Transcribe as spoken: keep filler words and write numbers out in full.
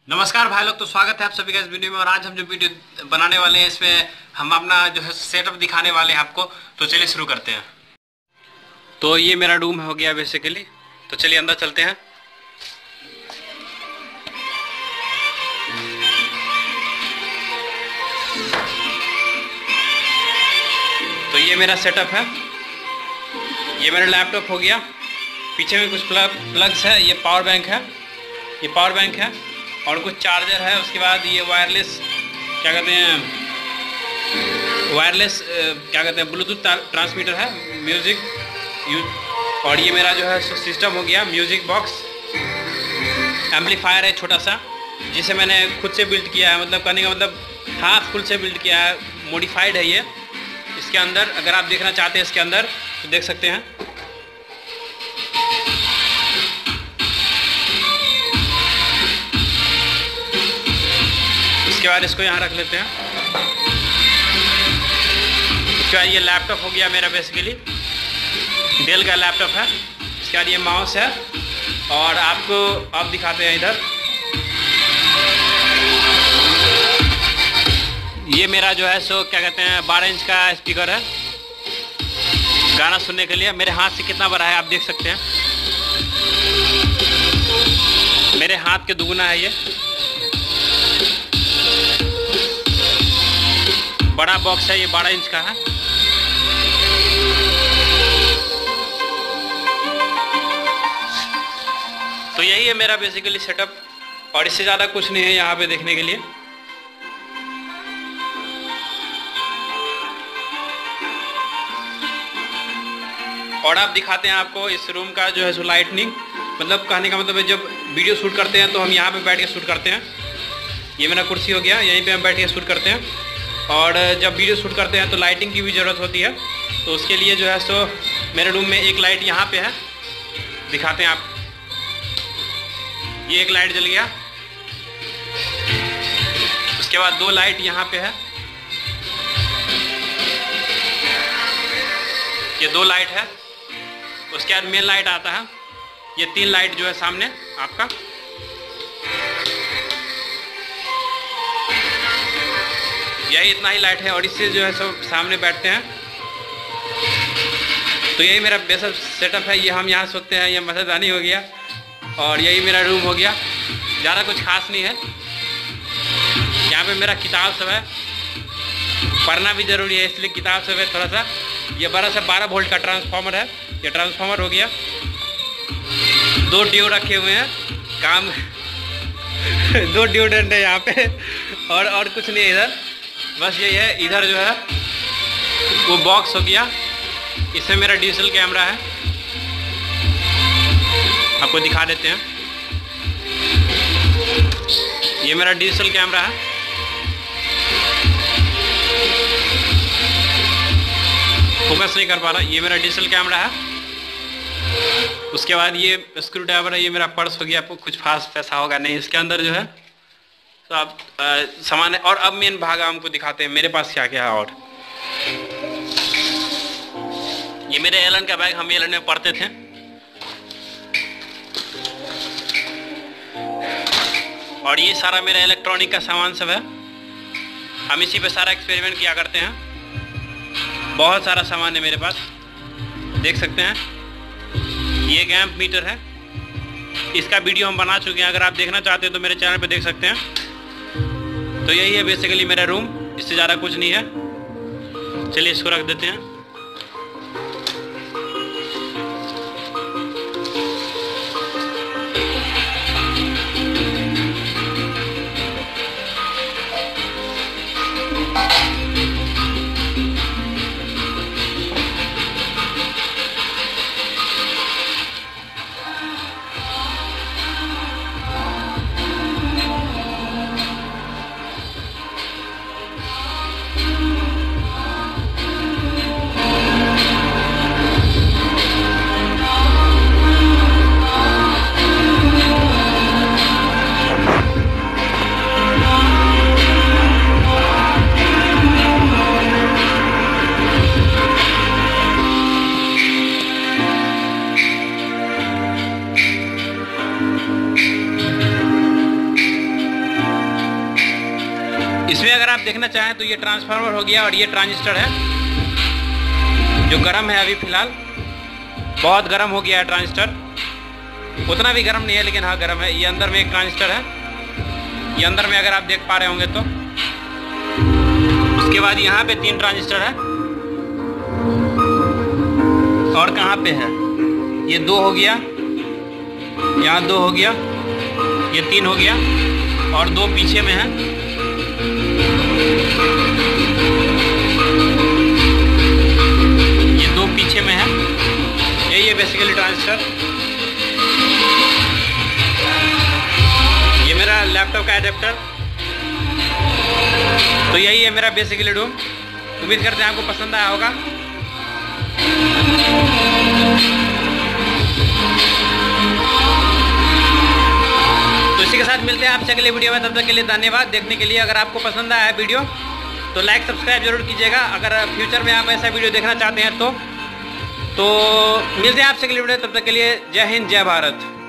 नमस्कार भाई लोग, तो स्वागत है आप सभी का इस वीडियो में। और आज हम जो वीडियो बनाने वाले हैं इसमें हम अपना जो है सेटअप दिखाने वाले हैं आपको। तो चलिए शुरू करते हैं। तो ये मेरा रूम हो गया बेसिकली। तो चलिए अंदर चलते हैं। तो ये मेरा सेटअप है। ये मेरा लैपटॉप हो गया। पीछे में कुछ प्लग प्लग्स है। ये पावर बैंक है। ये पावर बैंक है और कुछ चार्जर है। उसके बाद ये वायरलेस क्या कहते हैं वायरलेस क्या कहते हैं ब्लूटूथ ट्रांसमीटर है, म्यूज़िक यूज। और ये मेरा जो है सिस्टम हो गया म्यूज़िक बॉक्स। एम्पलीफायर है छोटा सा, जिसे मैंने खुद से बिल्ड किया है। मतलब कहने का मतलब हाफ फुल से बिल्ड किया है, मॉडिफाइड है ये। इसके अंदर अगर आप देखना चाहते हैं इसके अंदर तो देख सकते हैं। उसके बाद इसको यहाँ रख लेते हैं। उसके बाद ये लैपटॉप हो गया मेरा बेसिकली, डेल का लैपटॉप है। उसके बाद ये माउस है। और आपको आप दिखाते हैं इधर, ये मेरा जो है सो क्या कहते हैं बारह इंच का स्पीकर है गाना सुनने के लिए। मेरे हाथ से कितना बड़ा है आप देख सकते हैं। मेरे हाथ के दुगुना है ये। बड़ा बॉक्स है ये, बारह इंच का है। तो यही है मेरा बेसिकली सेटअप, और इससे ज़्यादा कुछ नहीं है यहाँ पे देखने के लिए। और आप दिखाते हैं आपको इस रूम का जो है सो लाइटनिंग। मतलब कहने का मतलब है जब वीडियो शूट करते हैं तो हम यहाँ पे बैठ के शूट करते हैं। ये मेरा कुर्सी हो गया, यहीं पे हम बैठ के शूट करते हैं। और जब वीडियो शूट करते हैं तो लाइटिंग की भी ज़रूरत होती है। तो उसके लिए जो है सो मेरे रूम में एक लाइट यहाँ पे है, दिखाते हैं आप। ये एक लाइट जल गया। उसके बाद दो लाइट यहाँ पे है, ये दो लाइट है। उसके बाद मेन लाइट आता है। ये तीन लाइट जो है सामने आपका। यही इतना ही लाइट है और इससे जो है सब सामने बैठते हैं। तो यही मेरा बेसिक सेटअप है। ये हम यहाँ सोते हैं, ये मच्छरदानी हो गया। और यही मेरा रूम हो गया। ज़्यादा कुछ खास नहीं है। यहाँ पे मेरा किताब सब है, पढ़ना भी ज़रूरी है इसलिए किताब सब है थोड़ा सा। ये बड़ा सा बारह वोल्ट का ट्रांसफार्मर है। ये ट्रांसफार्मर हो गया। दो ड्यू रखे हुए हैं काम दो ड्यूडेंट है यहाँ पे। और और कुछ नहीं है इधर, बस यही है। इधर जो है वो बॉक्स हो गया। इसमें मेरा डिजिटल कैमरा है, आपको दिखा देते हैं। ये मेरा डिजिटल कैमरा है। फोकस नहीं कर पा रहा। ये मेरा डिजिटल कैमरा है। उसके बाद ये स्क्रू ड्राइवर है। ये मेरा पर्स हो गया। आपको कुछ खास पैसा होगा नहीं इसके अंदर जो है। तो आप सामान है। और अब मेन भाग हमको दिखाते हैं मेरे पास क्या क्या है। और ये मेरे एलन का बैग, हम एलन में पढ़ते थे। और ये सारा मेरा इलेक्ट्रॉनिक का सामान सब है। हम इसी पे सारा एक्सपेरिमेंट किया करते हैं। बहुत सारा सामान है मेरे पास, देख सकते हैं। ये गैम्प मीटर है। इसका वीडियो हम बना चुके हैं, अगर आप देखना चाहते हैं तो मेरे चैनल पे देख सकते हैं। तो यही है बेसिकली मेरा रूम, इससे ज़्यादा कुछ नहीं है। चलिए इसको रख देते हैं। अगर आप देखना चाहें तो ये ट्रांसफार्मर हो गया और ये ट्रांजिस्टर है जो गर्म है अभी फ़िलहाल। बहुत गर्म हो गया है ट्रांजिस्टर, उतना भी गर्म नहीं है लेकिन हाँ गर्म है। ये अंदर में एक ट्रांजिस्टर है, ये अंदर में अगर आप देख पा रहे होंगे तो। उसके बाद यहाँ पे तीन ट्रांजिस्टर है और कहाँ पे है, ये दो हो गया, यहाँ दो हो गया, ये तीन हो गया और दो पीछे में है। ये दो पीछे में है, यही है बेसिकली ट्रांजिस्टर। ये मेरा लैपटॉप का एडेप्टर। तो यही है मेरा बेसिकली डूम। उम्मीद करते हैं आपको पसंद आया होगा। तो इसी के साथ मिलते हैं आपसे अगले वीडियो में। तब तक के लिए धन्यवाद देखने के लिए। अगर आपको पसंद आया है वीडियो तो लाइक सब्सक्राइब जरूर कीजिएगा। अगर फ्यूचर में आप ऐसा वीडियो देखना चाहते हैं तो तो मिलते हैं आपसे अगले वीडियो। तब तक के लिए जय हिंद, जय भारत।